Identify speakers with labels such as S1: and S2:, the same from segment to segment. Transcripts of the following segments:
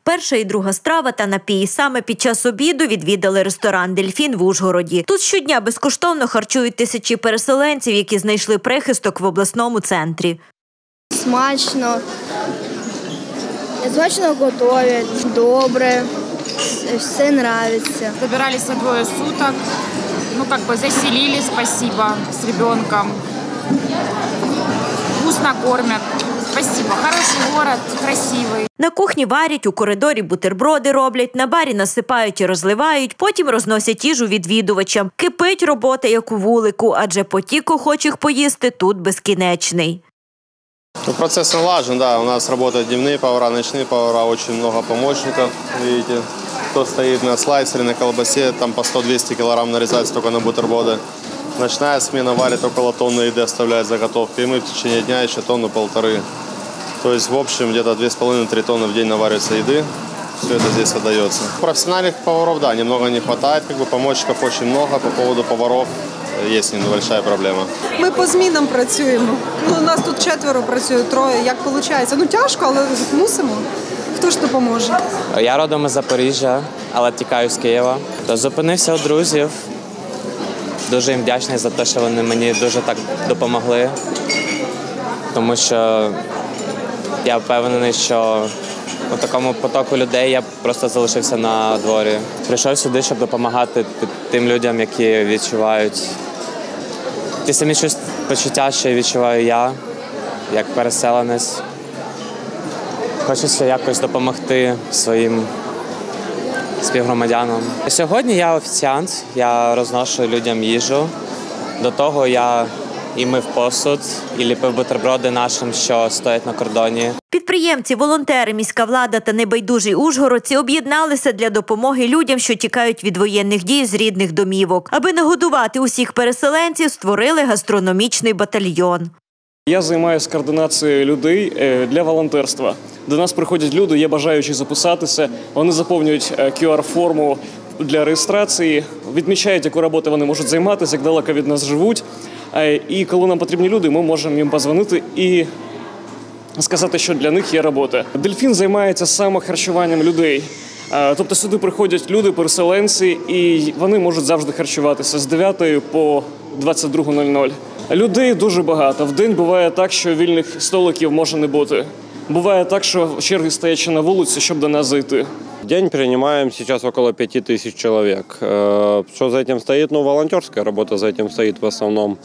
S1: Перша і друга страва та напій. Саме під час обіду відвідали ресторан «Дельфін» в Ужгороді. Тут щодня безкоштовно харчують тисячі переселенців, які знайшли прихисток в обласному центрі.
S2: Смачно. Смачно готовят, добре, все нравится.
S3: Добирались за 2 суток, заселили, спасибо, с ребенком. Вкусно кормят, спасибо. Хороший город, красивый.
S1: На кухні варять, у коридорі бутерброди роблять, на барі насипають і розливають, потім розносять їжу відвідувачам. Кипить робота, як у вулику, адже потік охочих поїсти тут безкінечний.
S4: Процесс налажен, да. У нас работают дневные повара, ночные повара, очень много помощников, видите. Кто стоит на слайсере, на колбасе, там по 100-200 килограмм нарезать только на бутерброды. Ночная смена варит около тонны еды, оставляет заготовки. И мы в течение дня еще 1-1,5. То есть, в общем, где-то 2,5-3 тонны в день наваривается еды. Все это здесь отдается. Профессиональных поваров, да, немного не хватает. Помощников очень много. По поводу поваров есть небольшая проблема.
S5: Ми по змінам працюємо. У нас тут 4 працює, 3. Як виходить? Тяжко, але мусимо. Хто ж допоможе?
S6: Я родом із Запоріжжя, але тікаю з Києва. Зупинився у друзів. Дуже їм вдячний за те, що вони мені дуже так допомогли. Тому що я впевнений, що у такому потоку людей я просто залишився на дворі. Прийшов сюди, щоб допомагати тим людям, які відчувають ті самі почуття, що відчуваю я, як переселенець. Хочеться якось допомогти своїм співгромадянам. Сьогодні я офіціант, я розношу людям їжу. До того я і мив посуд, і ліпив бутерброди нашим, що стоять на кордоні.
S1: Підприємці, волонтери, міська влада та небайдужі ужгородці об'єдналися для допомоги людям, що тікають від воєнних дій з рідних домівок. Аби нагодувати усіх переселенців, створили гастрономічний батальйон.
S7: Я займаюся координацією людей для волонтерства. До нас приходять люди, є бажаючі записатися, вони заповнюють QR-форму для реєстрації, відмічають, яку роботу вони можуть займатися, як далеко від нас живуть. І коли нам потрібні люди, ми можемо їм подзвонити і сказати, що для них є робота. «Дельфін» займається саме харчуванням людей. Тобто сюди приходять люди, переселенці, і вони можуть завжди харчуватися з 9 по 22:00. Людей дуже багато. В день буває так, що вільних столиків може не бути. Буває так, що черги стоять ще на вулиці, щоб до нас зайти.
S8: В день принимаем сейчас около 5000 человек. Что за этим стоит? Волонтерская работа за этим стоит в основном.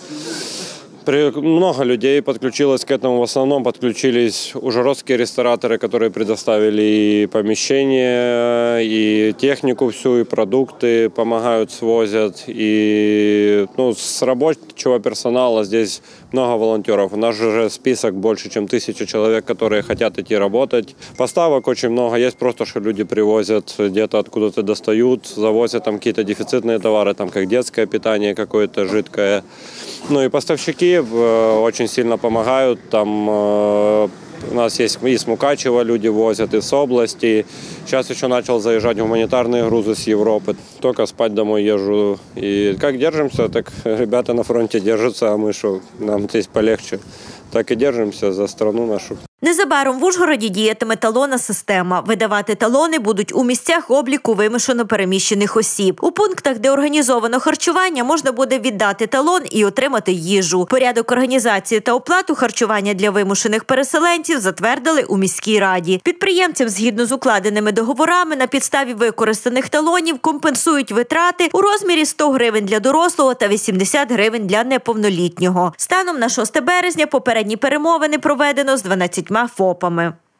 S8: Много людей подключилось к этому. В основном подключились ужгородские рестораторы, которые предоставили и помещение, и технику всю, и продукты помогают, свозят. И с рабочего персонала здесь много волонтеров. У нас уже список больше, чем 1000 человек, которые хотят идти работать. Поставок очень много. Есть просто, что люди привозят где-то откуда-то достают, завозят там какие-то дефицитные товары, там как детское питание какое-то жидкое. И поставщики очень сильно помогают. Там у нас есть из Мукачева люди возят, из области. Сейчас еще начал заезжать гуманитарные грузы с Европы. Только спать домой езжу. И как держимся, так ребята на фронте держатся, а мы что, нам здесь полегче. Так і держимося за страну нашу.
S1: Незабаром в Ужгороді діятиме талонна система. Видавати талони будуть у місцях обліку вимушено переміщених осіб. У пунктах, де організовано харчування, можна буде віддати талон і отримати їжу. Порядок організації та оплату харчування для вимушених переселенців затвердили у міській раді. Підприємцям, згідно з укладеними договорами, на підставі використаних талонів компенсують витрати у розмірі 100 гривень для дорослого та 80 гривень для неповнолітнього. Станом на 6 березня попередні перемовини проведено з 12 ФОПами.